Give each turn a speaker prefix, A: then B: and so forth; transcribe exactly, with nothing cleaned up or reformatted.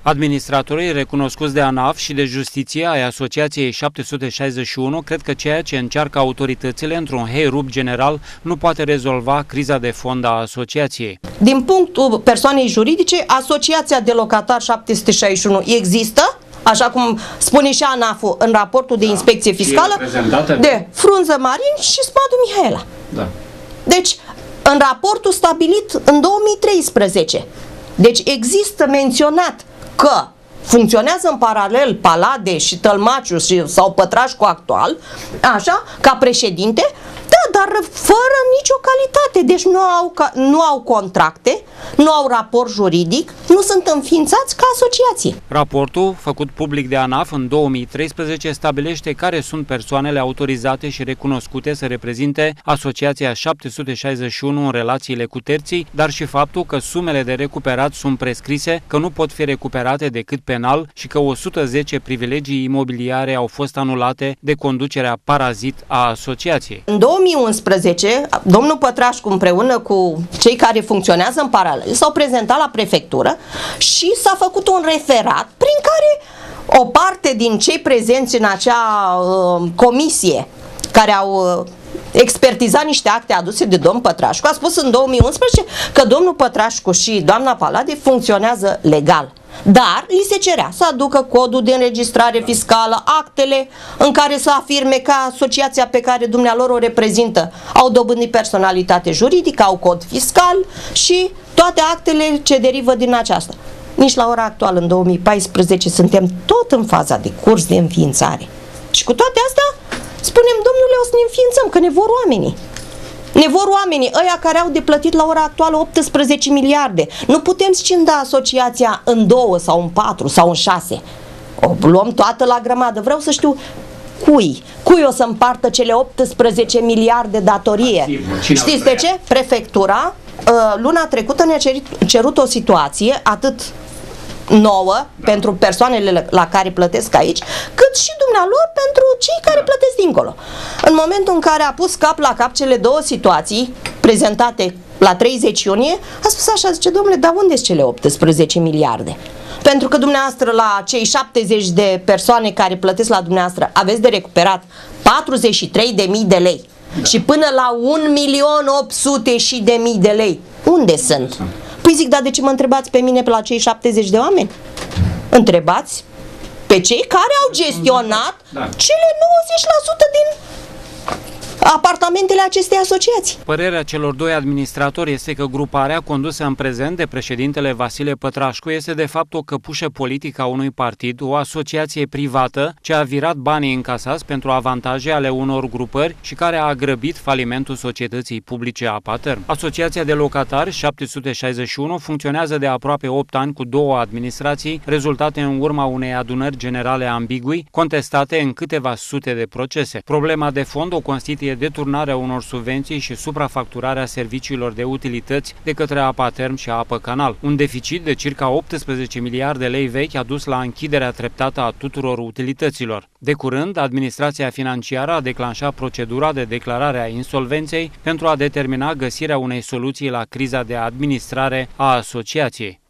A: Administratorii recunoscuți de ANAF și de Justiție ai Asociației șapte sute șaizeci și unu cred că ceea ce încearcă autoritățile într-un heirup general nu poate rezolva criza de fond a asociației.
B: Din punctul persoanei juridice, Asociația de Locatari șapte sute șaizeci și unu există, așa cum spune și ANAF-ul în raportul de da, inspecție fiscală, de... de Frunză Marin și Spadu Mihaela.
A: Da.
B: Deci, în raportul stabilit în două mii treisprezece, deci există menționat că funcționează în paralel Palade și Tălmaciu și, sau Pătrașcu actual, așa, ca președinte, da, dar fără nicio calitate, deci nu au, nu au contracte, nu au raport juridic, nu sunt înființați ca asociație.
A: Raportul, făcut public de ANAF în două mii treisprezece, stabilește care sunt persoanele autorizate și recunoscute să reprezinte Asociația șapte sute șaizeci și unu în relațiile cu terții, dar și faptul că sumele de recuperat sunt prescrise, că nu pot fi recuperate decât penal și că o sută zece privilegii imobiliare au fost anulate de conducerea parazit a asociației.
B: În două mii unsprezece, domnul Pătrașcu împreună cu cei care funcționează în paralel s-au prezentat la prefectură și s-a făcut un referat prin care o parte din cei prezenți în acea uh, comisie care au uh, expertizat niște acte aduse de domnul Pătrașcu a spus în două mii unsprezece că domnul Pătrașcu și doamna Palade funcționează legal. Dar li se cerea să aducă codul de înregistrare fiscală, actele în care să afirme că asociația pe care dumnealor o reprezintă au dobândit personalitate juridică, au cod fiscal și toate actele ce derivă din aceasta. Nici la ora actuală, în două mii paisprezece, suntem tot în faza de curs de înființare. Și cu toate astea, spunem, domnule, o să ne înființăm, că ne vor oamenii. Ne vor oamenii, ăia care au de plătit la ora actuală optsprezece miliarde. Nu putem scinda asociația în două sau în patru sau în șase. O luăm toată la grămadă. Vreau să știu cui. Cui o să împartă cele optsprezece miliarde datorie. Știți de ce? Prefectura luna trecută ne-a cerut o situație atât nouă da. pentru persoanele la care plătesc aici, cât și dumnealor pentru cei care plătesc dincolo. În momentul în care a pus cap la cap cele două situații prezentate la treizeci iunie, a spus așa, zice, domnule, dar unde sunt cele optsprezece miliarde? Pentru că dumneavoastră la cei șaptezeci de persoane care plătesc la dumneavoastră aveți de recuperat patruzeci și trei de mii de lei da. și până la un milion opt sute de mii de lei. Unde sunt? Păi zic, dar de ce mă întrebați pe mine pe la cei șaptezeci de oameni? Întrebați pe cei care au gestionat da. cele nouăzeci la sută din apartamentele acestei asociații.
A: Părerea celor doi administratori este că gruparea condusă în prezent de președintele Vasile Pătrașcu este de fapt o căpușă politică a unui partid, o asociație privată ce a virat banii încasați pentru avantaje ale unor grupări și care a grăbit falimentul societății publice Apaterm. Asociația de locatari șapte sute șaizeci și unu funcționează de aproape opt ani cu două administrații, rezultate în urma unei adunări generale ambigui, contestate în câteva sute de procese. Problema de fond o constituie deturnarea unor subvenții și suprafacturarea serviciilor de utilități de către Apaterm și Apă Canal. Un deficit de circa optsprezece miliarde lei vechi a dus la închiderea treptată a tuturor utilităților. De curând, administrația financiară a declanșat procedura de declarare a insolvenței pentru a determina găsirea unei soluții la criza de administrare a asociației.